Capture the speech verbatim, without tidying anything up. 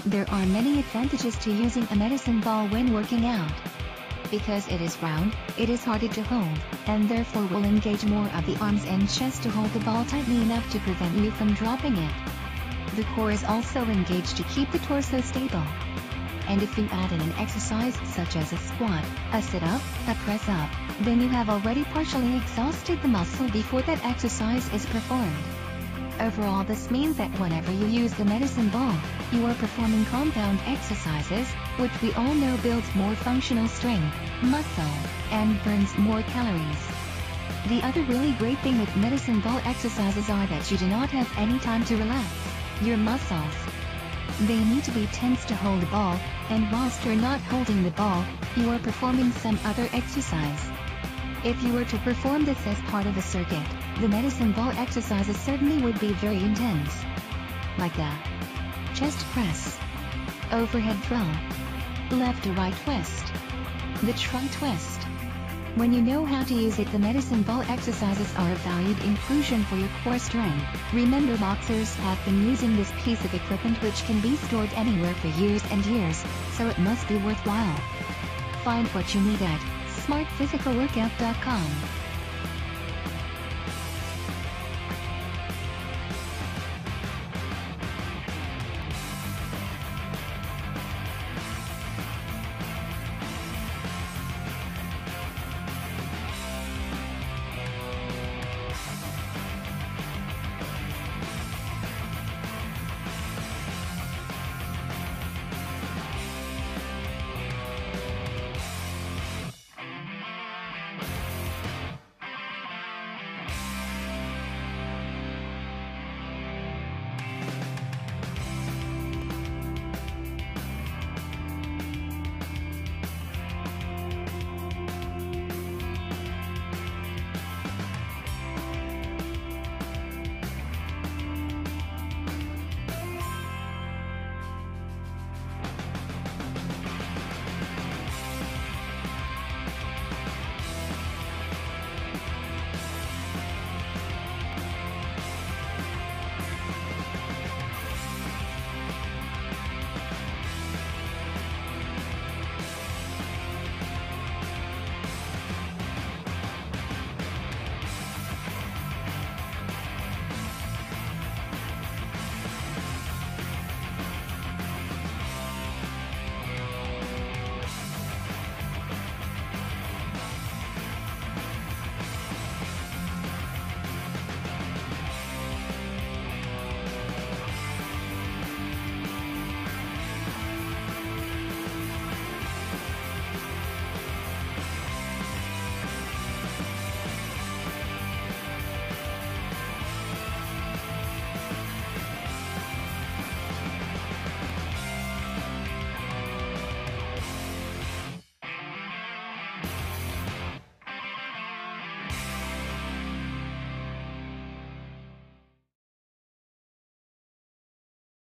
There are many advantages to using a medicine ball when working out. Because it is round, it is harder to hold, and therefore will engage more of the arms and chest to hold the ball tightly enough to prevent you from dropping it. The core is also engaged to keep the torso stable. And if you add in an exercise such as a squat, a sit-up, a press-up, then you have already partially exhausted the muscle before that exercise is performed. Overall, this means that whenever you use the medicine ball, you are performing compound exercises, which we all know builds more functional strength, muscle, and burns more calories. The other really great thing with medicine ball exercises are that you do not have any time to relax your muscles. They need to be tense to hold the ball, and whilst you're not holding the ball, you are performing some other exercise. If you were to perform this as part of a circuit, the medicine ball exercises certainly would be very intense. Like the chest press, overhead throw, left to right twist, the trunk twist. When you know how to use it, the medicine ball exercises are a valued inclusion for your core strength. Remember, boxers have been using this piece of equipment which can be stored anywhere for years and years, so it must be worthwhile. Find what you need at smart physical workout dot com.